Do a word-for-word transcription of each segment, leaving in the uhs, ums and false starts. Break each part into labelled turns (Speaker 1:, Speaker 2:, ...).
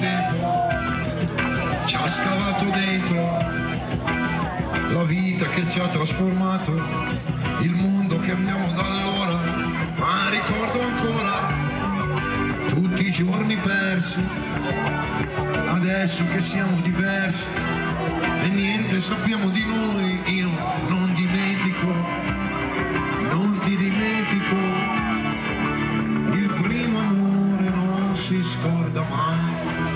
Speaker 1: tempo ci ha scavato dentro, la vita che ci ha trasformato, il mondo che abbiamo da allora, ma ricordo ancora tutti i giorni persi, adesso che siamo diversi e niente sappiamo di noi, io non dimentico, non ti dimentico, il primo amore non si scorda mai,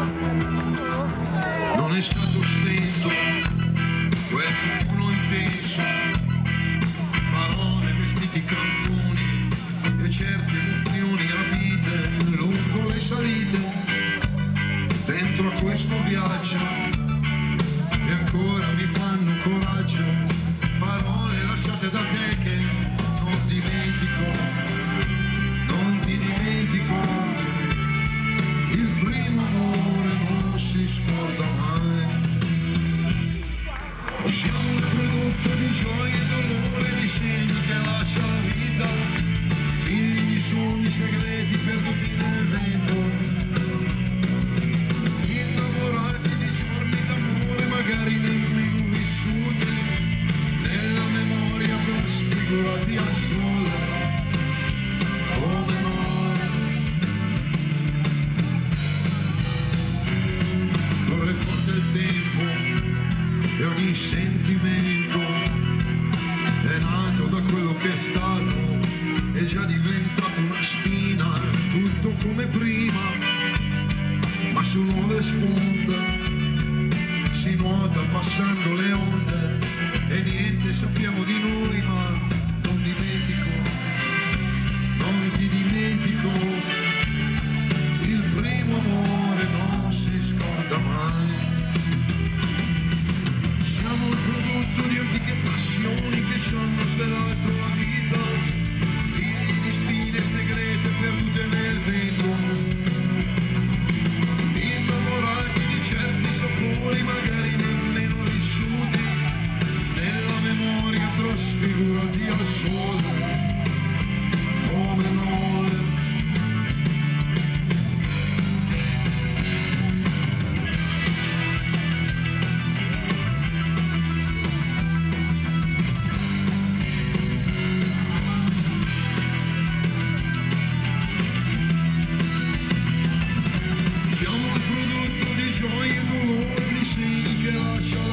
Speaker 1: non è stato spento quel profumo intenso, parole, vestiti, canzoni e certe emozioni rapite lungo le salite, dentro a questo viaggio e ancora mi fanno coraggio, parole lasciate da te che non dimentico, non ti dimentico, il primo amore non si scorda mai. Siamo il prodotto di gioia e dolore, di segni che lascia la vita, figli di sogni segreti perduti nel vento, innamorati di giorni d'amore magari nemmeno vissuti, nella memoria trasfigurati al sole, come noi. Corre forte il tempo e ogni sentimento è nato da quello che è stato, è già diventato una spina, tutto come prima, ma su nuove sponde si nuota passando le onde e niente sappiamo di noi, ma non dimentico, non ti dimentico, il primo amore non si scorda mai. Siamo il prodotto di antiche passioni che ci hanno svelato la vita, figli di spine segrete perdute nel vento, innamorati di certi sapori magari nemmeno vissuti, nella memoria trasfigurati al sole, come noi. Siamo il prodotto di gioia e dolore, di segni che lascia